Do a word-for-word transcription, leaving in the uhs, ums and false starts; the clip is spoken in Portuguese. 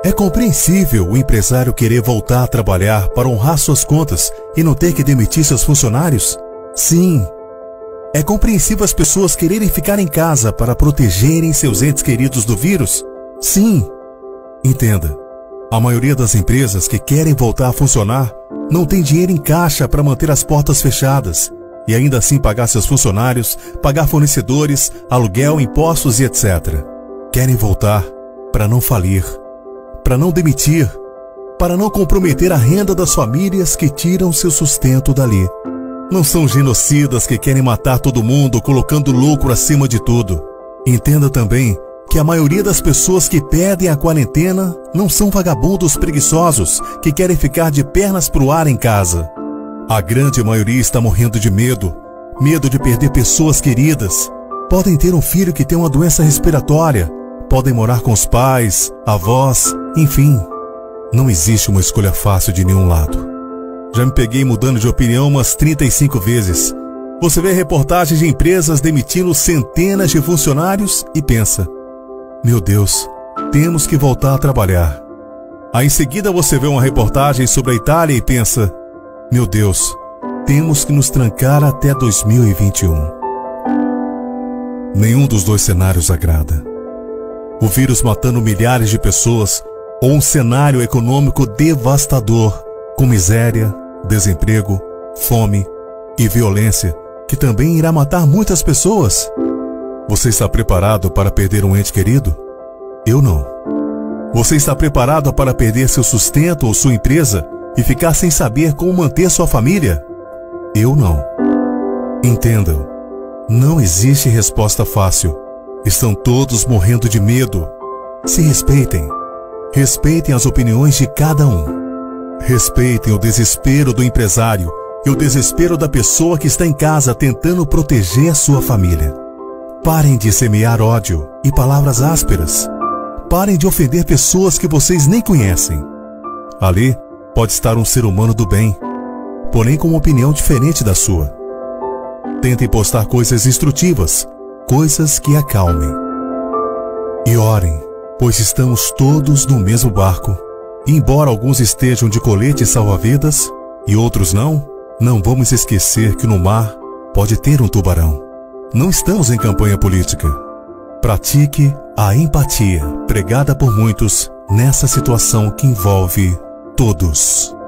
É compreensível o empresário querer voltar a trabalhar para honrar suas contas e não ter que demitir seus funcionários? Sim. É compreensível as pessoas quererem ficar em casa para protegerem seus entes queridos do vírus? Sim. Entenda, a maioria das empresas que querem voltar a funcionar não tem dinheiro em caixa para manter as portas fechadas e ainda assim pagar seus funcionários, pagar fornecedores, aluguel, impostos e etcétera. Querem voltar para não falir, para não demitir, para não comprometer a renda das famílias que tiram seu sustento dali. Não são genocidas que querem matar todo mundo colocando lucro acima de tudo. Entenda também que a maioria das pessoas que pedem a quarentena não são vagabundos preguiçosos que querem ficar de pernas pro ar em casa. A grande maioria está morrendo de medo, medo de perder pessoas queridas. Podem ter um filho que tem uma doença respiratória, podem morar com os pais, avós, enfim. Não existe uma escolha fácil de nenhum lado. Já me peguei mudando de opinião umas trinta e cinco vezes. Você vê reportagens de empresas demitindo centenas de funcionários e pensa: meu Deus, temos que voltar a trabalhar. Aí em seguida você vê uma reportagem sobre a Itália e pensa: meu Deus, temos que nos trancar até dois mil e vinte e um. Nenhum dos dois cenários agrada. O vírus matando milhares de pessoas ou um cenário econômico devastador, com miséria, desemprego, fome e violência, que também irá matar muitas pessoas. Você está preparado para perder um ente querido? Eu não. Você está preparado para perder seu sustento ou sua empresa e ficar sem saber como manter sua família? Eu não. Entendam, não existe resposta fácil. Estão todos morrendo de medo. Se respeitem. Respeitem as opiniões de cada um. Respeitem o desespero do empresário e o desespero da pessoa que está em casa tentando proteger a sua família. Parem de semear ódio e palavras ásperas. Parem de ofender pessoas que vocês nem conhecem. Ali pode estar um ser humano do bem, porém com uma opinião diferente da sua. Tentem postar coisas instrutivas, coisas que acalmem. E orem, pois estamos todos no mesmo barco. E embora alguns estejam de colete salva-vidas e outros não, não vamos esquecer que no mar pode ter um tubarão. Não estamos em campanha política. Pratique a empatia pregada por muitos nessa situação que envolve todos.